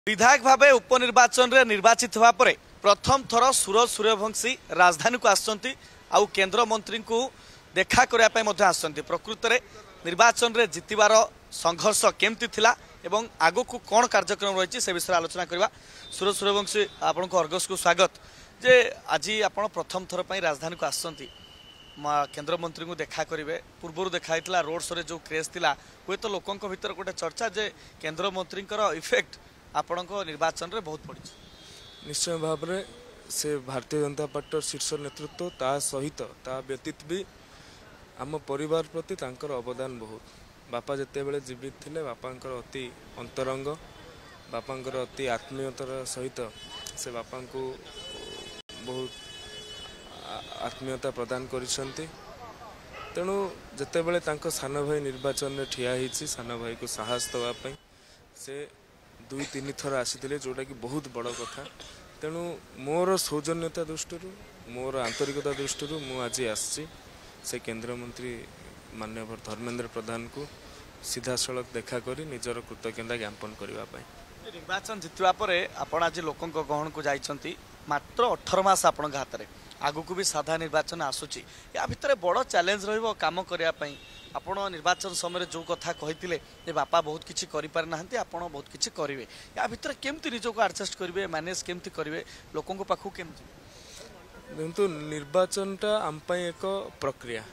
विधायक भाव उपनिर्वाचन में निर्वाचित होगा पर प्रथम थर सूरज सूर्यवंशी राजधानी को आसुच्च आउ केन्द्र मंत्री को देखा करने प्रकृत में निर्वाचन में जितबार संघर्ष केमती थिला एवं आगो को कौन कार्यक्रम रही से विषय आलोचना करवा। सूरज सूर्यवंशी आपण को अर्गस को स्वागत जे आज आप प्रथम थर पर राजधानी को आसुच्च केन्द्र मंत्री को देखा करेंगे पूर्व देखाई रोड शो जो क्रेज थिला हुए तो लोकों भीतर गोटे चर्चा जे केन्द्र मंत्री इफेक्ट आपण निर्वाचन रे बहुत पड़ी। निश्चय भाव में से भारतीय जनता पार्टी शीर्ष नेतृत्व ता सहित ता व्यतीत भी आम परिवार प्रति तांकर अवदान बहुत। बापा जिते बड़े जीवित थिले बापांकर अति अंतरंग बापांकर अति आत्मीयतार सहित से बापा को बहुत आत्मीयता प्रदान करिसेंती। तेणु जिते बड़े तांको सान भाई निर्वाचन में ठिया होइछि सान भाई को साहस देवाई से 2-3 थर आसी जोटा कि बहुत बड़ कथा। तेणु मोर सौजन्यता दृष्टि मोर आंतरिकता दृष्टि मुझे आसी से केंद्र मंत्री माननीय धर्मेंद्र प्रधान को सीधा सड़क देखा करी निजर कृतज्ञता ज्ञापन करने। निर्वाचन जितवा पर आपण आज लोकों गहन को जाइछंती मात्र 18 मास आपण हाथ में आगु को भी साधा निर्वाचन आसूची या भितर बड़ चैलेंज रहिबो काम करिया पई। आपण निर्वाचन समय जो कथा कहितिले जे बापा बहुत किछि करि पार नाहंती आपण बहुत किछि करिवे या भितर केमती निजो को एडजस्ट करिवे मैनेज केमती करिवे लोकों को पाखु केमती। देखो निर्वाचनटा आम पई एक प्रक्रिया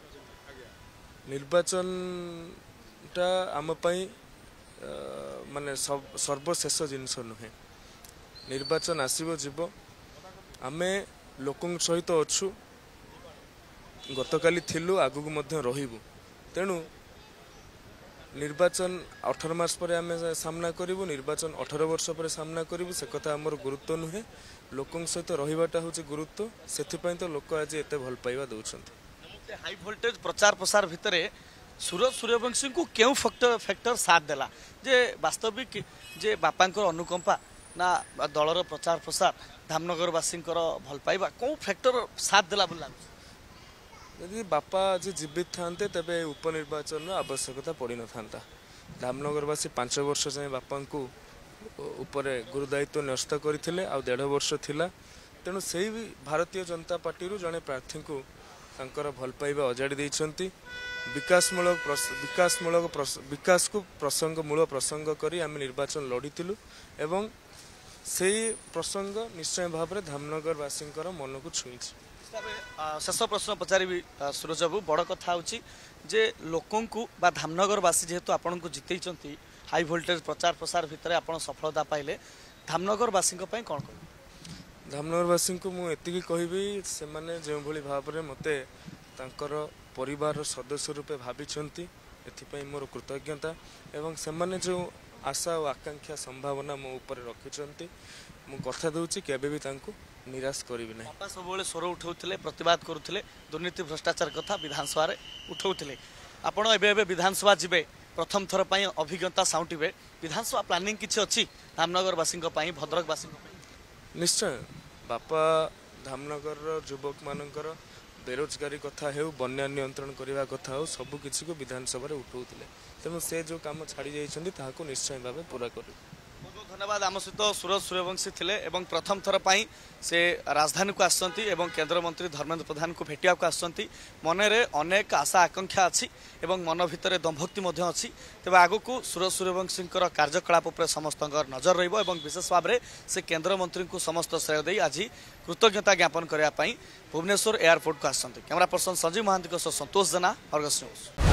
निर्वाचनटा आम पई माने सर्वशेष जिनस नुहे। निर्वाचन आसीबो जीवो आमे लोकों सहित अच्छु गतकाली थिलु आगु मध्य रहिबु। तेणु निर्वाचन 18 मास पर आम सामना करूँ निर्वाचन 18 वर्ष पर सामना करूँ से कथा आमर गुरुत्व नुहे लोकों सहित रहीबाटा हूँ गुरुत्व से तो लोक आज एत भल पाइबा दौरान। हाई वोल्टेज प्रचार प्रसार भितर सूरज सूर्यवंशी को क्यों फैक्टर साथ देला जे वास्तविक जे बापांकर अनुकंपा ना दलर प्रचार प्रसार धामनगरवासी भल पाइबा कौन फैक्टर साथ देला बोला। यदि बापा आज जीवित थांते तेबे उपनिर्वाचन आवश्यकता पड़ी न था। धामनगरवासी 5 वर्ष जाए बापा को ऊपर गुरुदायित्व न्यस्त करते 1.5 वर्ष थिला। तेणु से भारतीय जनता पार्टी जड़े प्रार्थी को तांकर भल पाइबा अजाड़ी देइछंती। विकास को प्रसंग मूल प्रसंग करी आम निर्वाचन लड़ीलु एवं से प्रसंग निश्चय भाव में धामनगरवासी मन को छुई। शेष प्रश्न पचारि सूरज बाबू बड़ कथा होची जे लोकों को बा धामनगरवासी जेहेतु आपण को जितैचंती हाई वोल्टेज प्रचार प्रसार भितर आपण सफलता पाइले धामनगरवासी कौन कह धामनगरवासी को मुझे कहबी से माने जो भली भाव में मते तांकर परिवार सदस्य रूपे भाविछंती एथिपई मोर कृतज्ञता एवं से माने जो आशा और आकांक्षा संभावना मो ऊपर रखिछंती मु कथा दूची केबे भी तांको निराश करी ना। बापा सब स्वर उठाउथिले प्रतिवाद करुथिले दुर्नीति भ्रष्टाचार कथा विधानसभा रे उठाउथिले आपण एबे विधानसभा जिबे प्रथम थर पई अभिज्ञता साउटिबे विधानसभा प्लानिंग किछि अछि धामनगरवासी भद्रकवासी निश्चय बापा धामनगर युवक मानकर बेरोजगारी कथा हो बन्या नियंत्रण करने कथा हो सबू किसी को विधानसभा उठाउथिले तेणु से जो काम छाड़ी जाइछंती ताहाको निश्चय भाव पूरा करू। बहुत धन्यवाद। आम सहित सूरज सूर्यवंशी थिले एवं प्रथम थर पई से राजधानी को आसुच्च एवं केंद्र मंत्री धर्मेंद्र प्रधान को भेटिया को आसुच्च मनरे अनेक आशा आकांक्षा अच्छी एवं मन भितर दंभक्ति अच्छी तेज आग को सूरज सूर्यवंशी कार्यकलाप पर समस्त नजर रही विशेष भाव में से केंद्र मंत्री को समस्त श्रेय दे आज कृतज्ञता ज्ञापन करने भुवनेश्वर एयरपोर्ट को आसुच्च। Camera person Sanjeev Mahanty Santosh Jena Argus news.